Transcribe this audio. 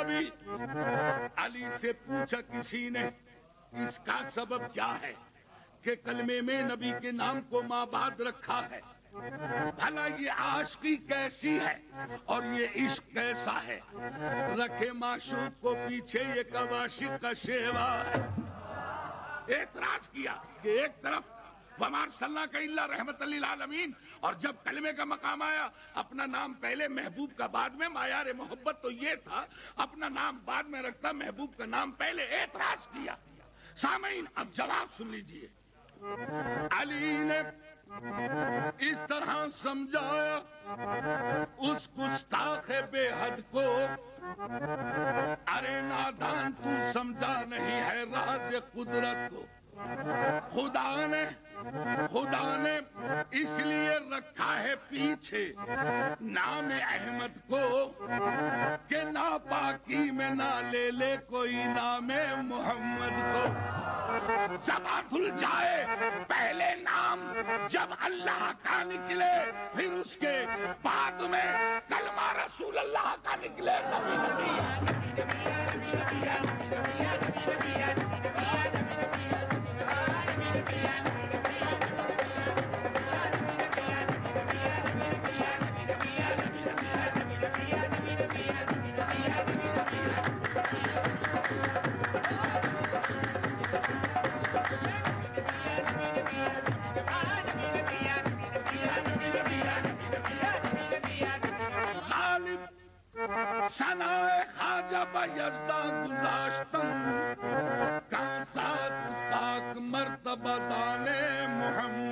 نبی. علی سے پوچھا کسی نے اس کا سبب کیا ہے کہ کلمے میں نبی کے نام کو ماں بعد رکھا ہے؟ بھلا یہ عاشقی کیسی ہے اور یہ عشق کیسا ہے؟ رکھے معشوق کو پیچھے یہ کب عاشق کا شیوا ہے. اعتراض کیا کہ ایک طرف وَمَا أَرْسَلْنَاكَ إِلَّا رَحْمَةً لِّلْعَالَمِينَ، اور جب کلمے کا مقام آیا اپنا نام پہلے محبوب کا بعد میں. معیار محبت تو یہ تھا اپنا نام بعد میں رکھتا، محبوب کا نام پہلے. اعتراض کیا. سامعین اب جواب سن لیجئے. علی نے اس طرح سمجھایا اس گستاخ بے حد کو، ارے نادان تو سمجھا نہیں ہے راز قدرت کو. خدا نے اس لیے رکھا ہے پیچھے نام احمد کو کہ ناپاکی میں نہ لے لے کوئی نام محمد کو. زباں دھل جائے پہلے نام جب اللہ کا نکلے، پھر اس کے بعد میں کلمہ رسول اللہ کا نکلے. نبی نبی ثنائے خواجہ بایزدہ گذاشتم کا ذات پاک مرتبہ دانے محمد